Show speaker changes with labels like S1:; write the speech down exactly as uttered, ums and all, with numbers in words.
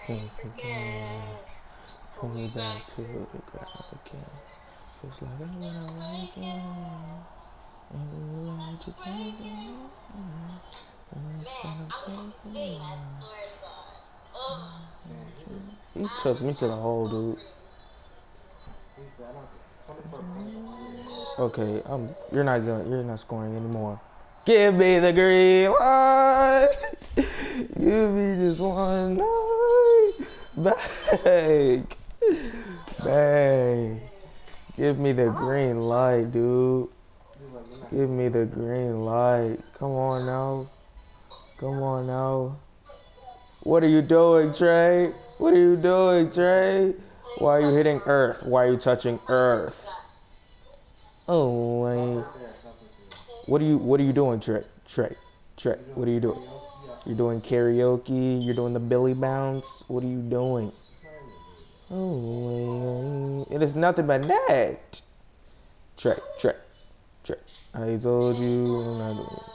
S1: Think again. Pull me back to the ground again. Feels like I'm gonna wake again. And we will let you take it. And it's gonna take me. He took me to the hole, dude. Okay, I'm. You're not going. You're not scoring anymore. Give me the green light. Give me just one night. Back. Back. Give me the green light, dude. Give me the green light. Come on now. Come on now. What are you doing, Trae? What are you doing, Trae? Why are you hitting Earth? Why are you touching Earth? Oh, wait. What are you What are you doing, Trae? Trae, Trae. What are you doing? You're doing karaoke. You're doing the Billy bounce. What are you doing? Oh, wait. It is nothing but net. Trae, Trae, Trae. I told you.